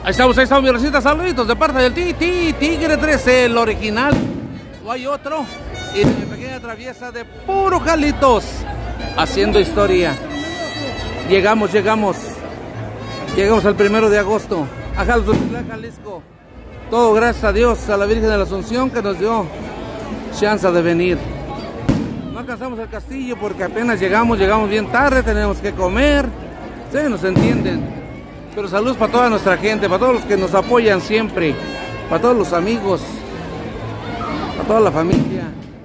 Ahí estamos, mi recita, saluditos de parte del Tigre 13, el original. No hay otro. Y de pequeña traviesa de puro Jalitos, haciendo historia. Llegamos al 1 de agosto a Jalisco. Todo gracias a Dios, a la Virgen de la Asunción que nos dio chance de venir. No alcanzamos el castillo porque apenas llegamos bien tarde, tenemos que comer. Ustedes nos entienden. Pero saludos para toda nuestra gente, para todos los que nos apoyan siempre, para todos los amigos, para toda la familia.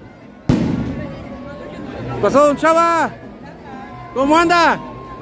¿Qué pasó, don Chava? ¿Cómo anda?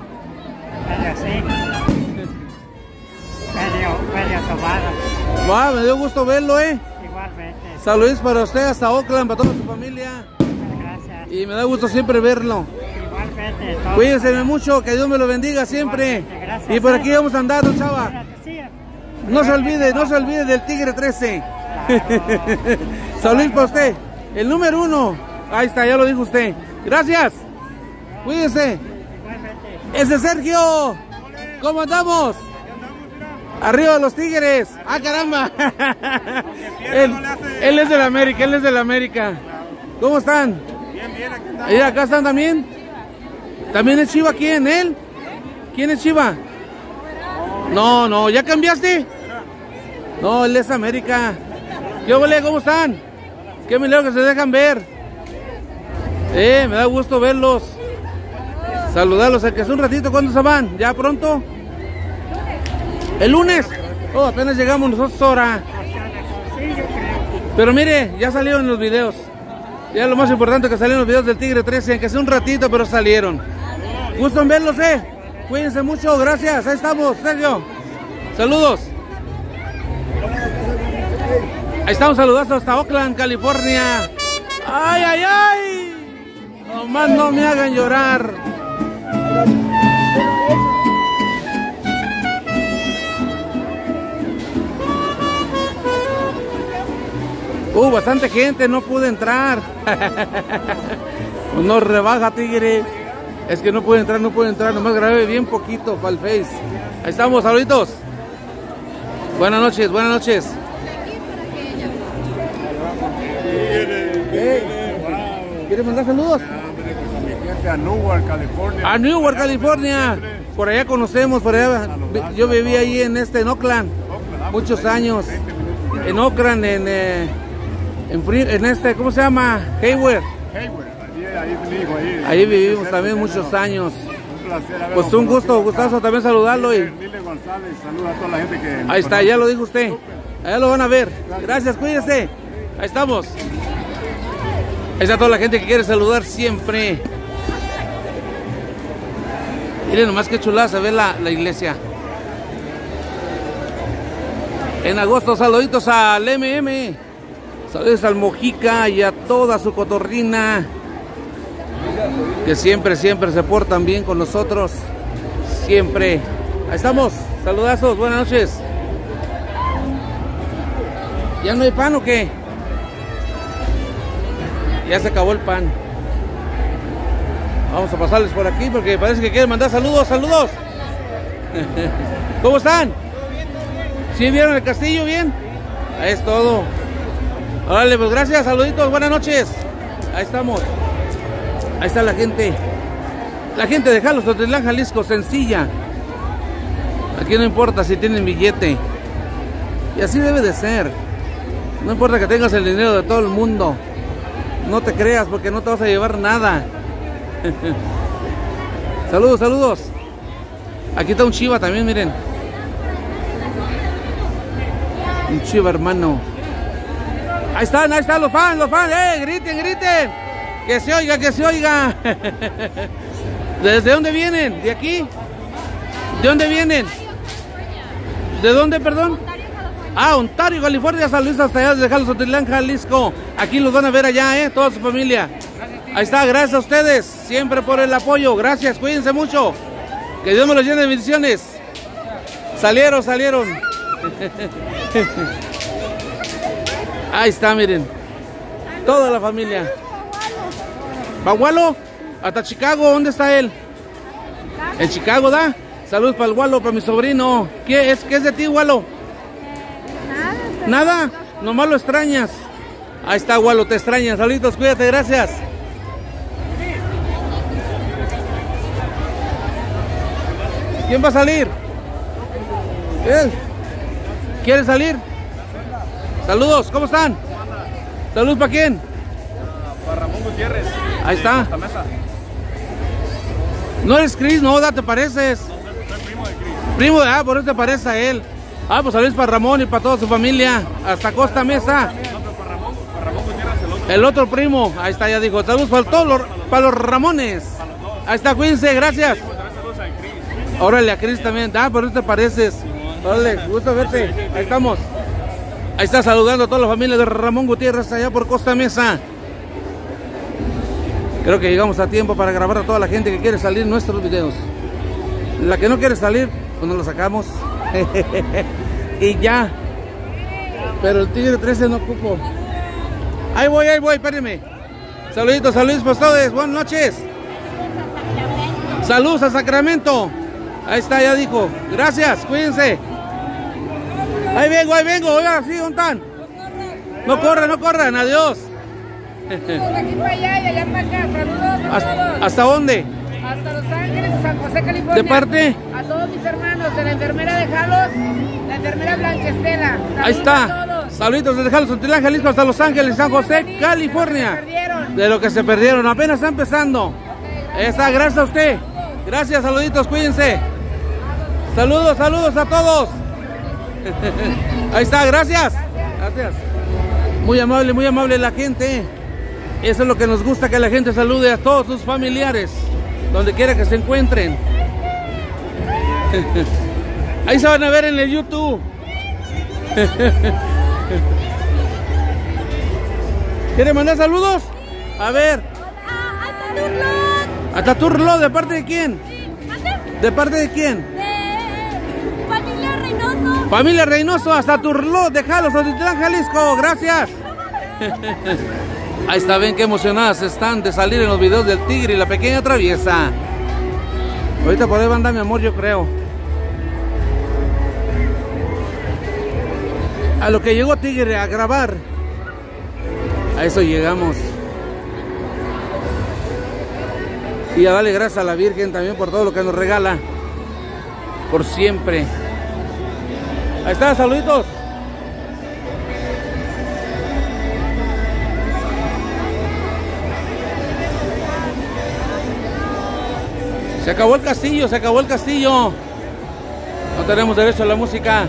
Medio tomado. Va, me dio gusto verlo, Igualmente. Saludos para usted hasta Oakland, para toda su familia. Gracias. Y me da gusto siempre verlo. Igualmente. Cuídense mucho, que Dios me lo bendiga siempre. Gracias. Y por aquí vamos a andar, don Chava. Sí. No se olvide del Tigre 13. Saludos para usted. El número 1. Ahí está, ya lo dijo usted. Gracias. Cuídense. Igualmente. Ese es Sergio. ¿Cómo andamos? Arriba los Tigres. Ah, caramba. Él es del América, ¿Cómo están? Bien, aquí está. Ahí acá están también. ¿También es Chiva? ¿Quién? ¿Él? ¿Quién es Chiva? No, ¿ya cambiaste? No, él es América. ¿Qué ole? ¿Cómo están? Qué milagro que se dejan ver. Me da gusto verlos. Saludarlos, que hace un ratito. ¿Cuándo se van? ¿Ya pronto? ¿El lunes? Oh, apenas llegamos nosotros ahora. Pero mire, ya salieron en los videos. Ya lo más importante que salieron los videos del Tigre 13, aunque sea un ratito, pero salieron. Gusto en verlos, Cuídense mucho, gracias. Ahí estamos, Sergio. Saludos. Ahí estamos, saludos hasta Oakland, California. ¡Ay! Nomás no me hagan llorar. Bastante gente, no pude entrar. No rebaja, Tigre. Es que no pude entrar, nomás grabé bien poquito para el Face. Ahí estamos, saluditos. Buenas noches. ¿Quiere mandar saludos? A Newark, California. A Newark, California. Por allá conocemos, por allá. Yo viví ahí en Oakland. Muchos años. En Oakland, en ¿cómo se llama? Hayward. Ahí vivimos también muchos años. Un placer. Pues un gustazo también saludarlo. Nile González, saluda a toda la gente que... Ahí está, ya lo dijo usted. Allá lo van a ver. Gracias, cuídense. Ahí estamos. Ahí está toda la gente que quiere saludar siempre. Miren nomás qué chulada se ve la iglesia. En agosto, saluditos al saludos al Mojica y a toda su cotorrina, que siempre se portan bien con nosotros. Siempre. Ahí estamos, saludazos, buenas noches. ¿Ya no hay pan o qué? Ya se acabó el pan. Vamos a pasarles por aquí porque parece que quieren mandar saludos. ¿Cómo están? ¿Sí vieron el castillo bien? Ahí es todo. Órale, pues gracias, saluditos, buenas noches. Ahí estamos. Ahí está la gente. La gente de Jalostotitlán, Jalisco, sencilla. Aquí no importa si tienen billete. Y así debe de ser. No importa que tengas el dinero de todo el mundo. No te creas porque no te vas a llevar nada. Saludos. Aquí está un Chiva también, miren. Un Chiva, hermano. Ahí están los fans. Griten. Que se oiga. ¿Desde dónde vienen? ¿De aquí? ¿De dónde vienen? ¿De dónde, perdón? Ontario, California. Saludos hasta allá desde Jalostotitlán, Jalisco. Aquí los van a ver allá, toda su familia. Ahí está, gracias a ustedes. Siempre por el apoyo. Gracias, cuídense mucho. Que Dios me los llene de bendiciones. Salieron. Ahí está, miren. Toda la familia. ¿Bagualo? Hasta Chicago, ¿dónde está él? En Chicago, ¿da? Saludos para el Walo, para mi sobrino. ¿Qué es de ti, Walo? Nada, nomás lo extrañas. Ahí está, Walo, te extrañas. Saluditos, cuídate, gracias. ¿Quién va a salir? ¿Él? ¿Quiere salir? Saludos, ¿cómo están? Saludos, ¿para quién? Para Ramón Gutiérrez. Ahí está. ¿No eres Cris? No, te pareces. Soy primo de Cris. Primo de, por eso te parece a él. Pues saludos para Ramón y para toda su familia. Hasta Costa Mesa. No, pero para Ramón Gutiérrez, el otro. El otro primo. Ahí está, ya dijo. Saludos para todos para los Ramones. Ahí está, cuídense, gracias. Saludos a Cris. Órale, a Cris también. Por eso te pareces. Órale, gusto verte. Ahí estamos. Ahí está saludando a toda la familia de Ramón Gutiérrez allá por Costa Mesa. Creo que llegamos a tiempo para grabar a toda la gente que quiere salir en nuestros videos. La que no quiere salir, pues nos lo sacamos. Y ya. Pero el Tigre 13 no ocupo. Ahí voy, espérenme. Saluditos para ustedes. Buenas noches. Saludos a Sacramento. Ahí está, ya dijo. Gracias, cuídense. Ahí vengo. Oiga, sí, ¿dónde están? No corran, adiós. Aquí para allá y allá para acá. Saludos a todos. ¿Hasta dónde? Hasta Los Ángeles, San José, California. ¿De parte? A todos mis hermanos, de la enfermera de Jalos, la enfermera Blanca Estela. Saludos Ahí está. a todos. Saluditos desde Jalos, Santilán, Jalisco, hasta Los Ángeles, San José, California. De lo que se perdieron, apenas está empezando. Ahí está, gracias a usted. Gracias, saluditos, cuídense. Saludos a todos. Ahí está, gracias. Muy amable la gente. Eso es lo que nos gusta, que la gente salude a todos sus familiares, donde quiera que se encuentren. Ahí se van a ver en el YouTube. ¿Quiere mandar saludos? A ver. A Taturlo, ¿de parte de quién? ¿De parte de quién? Familia Reynoso. Familia Reynoso, hasta Turló, de Jalos, Otitlán, Jalisco. Gracias. Ahí está, ven qué emocionadas están de salir en los videos del Tigre y la pequeña traviesa. Ahorita por ahí va a andar mi amor, yo creo. A lo que llegó Tigre a grabar, a eso llegamos. Y a darle gracias a la Virgen también por todo lo que nos regala. Por siempre. Ahí está, saluditos. Se acabó el castillo. No tenemos derecho a la música.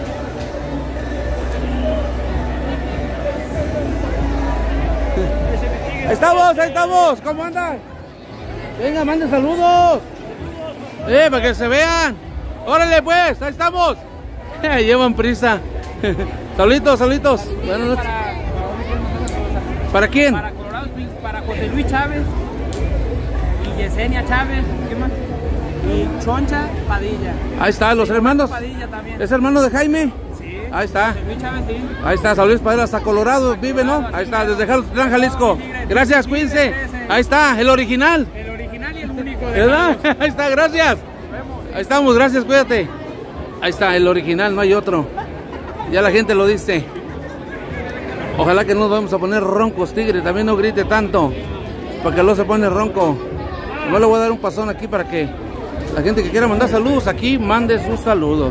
Ahí estamos. ¿Cómo andan? Venga, manden saludos. Para que se vean. Órale pues, ahí estamos. Llevan prisa. Saluditos. Buenas noches. ¿Para quién? Para Colorado Springs, para José Luis Chávez y Yesenia Chávez, ¿qué más? Y Choncha Padilla. Ahí está, los hermanos. Padilla también. ¿Es hermano de Jaime? Sí. Ahí está. José Luis Chávez, sí. Ahí está, saludos para él hasta Colorado, vive, ¿no? Ahí está, desde Jalos, Jalisco. Gracias, cuídense. Ahí está, el original. El original y el único de ¿Verdad? Jalos. Ahí está, gracias. Ahí estamos, gracias, cuídate. Ahí está, el original, no hay otro. Ya la gente lo dice. Ojalá que no nos vamos a poner roncos, Tigre. También no grite tanto, porque luego se pone ronco. Yo le voy a dar un pasón aquí para que la gente que quiera mandar saludos aquí, mande sus saludos.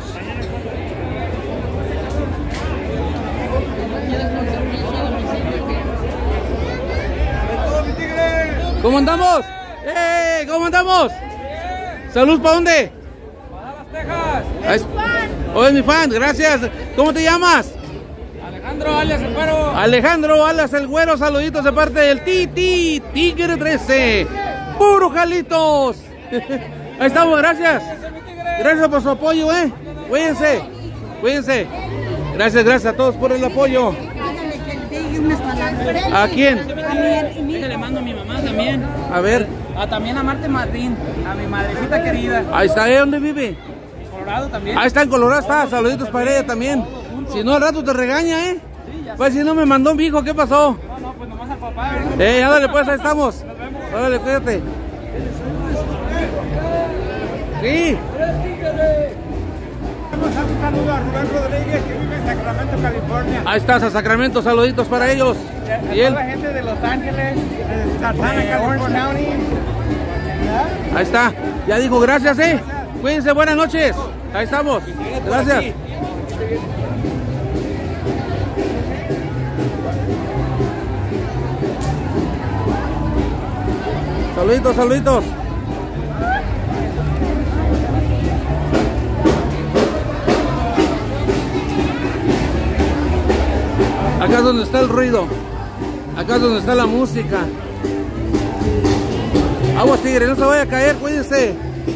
¿Cómo andamos? ¿Cómo andamos? ¿Salud para dónde? Para Las Tejas. Ahí es mi fan, gracias. ¿Cómo te llamas? Alejandro alias el Güero. Alejandro alias el Güero, saluditos de parte del Tigre 13. Puro Jalitos. Ahí estamos, gracias. Gracias por su apoyo, Cuídense. Gracias a todos por el apoyo. ¿A quién? Le mando a mi mamá también. A ver. También a Marte Martín, a mi madrecita querida. Ahí está, ¿dónde vive? En Colorado también. Ahí está, en Colorado está. Saluditos para ella también. Si no, al rato te regaña, Sí, ya Pues si no me mandó mi hijo, ¿qué pasó? No, pues nomás al papá. Ándale pues, ahí estamos. Órale, cuídate. Sí. Un saludo a Rubén Rodríguez, que vive en Sacramento, California. Ahí estás, a Sacramento, saluditos para ellos. Y A él, toda la gente de Los Ángeles, de Santana, Orange County. ahí está. Ya dijo gracias, Cuídense, buenas noches. Ahí estamos. Gracias. Saluditos, saluditos. Acá es donde está el ruido. Acá es donde está la música. Aguas, tigre, no se vaya a caer, cuídense.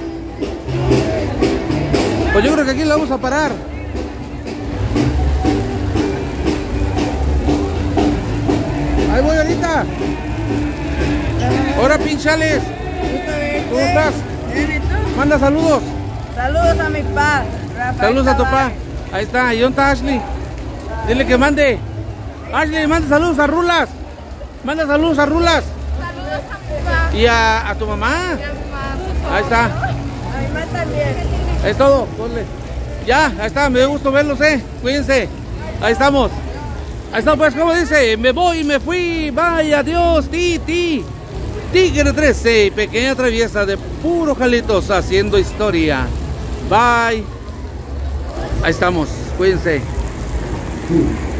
Pues yo creo que aquí la vamos a parar. Ahí voy ahorita. Ahora pinchales. ¿Cómo estás? Manda saludos. Saludos a mi papá. Saludos a tu papá. Ahí está. ¿Y dónde está Ashley? Dile que mande. Ashley, manda saludos a Rulas. Manda saludos a Rulas. Saludos a mi papá. Y a tu mamá. Ahí está. A mi mamá también. Es todo. Ponle. Ya, ahí está. Me dio gusto verlos, Cuídense. Ahí estamos. Ahí está, pues, como dice. Me voy, me fui. Bye, adiós. Tigre 13. Pequeña traviesa de puro Jalitos haciendo historia. Bye. Ahí estamos. Cuídense.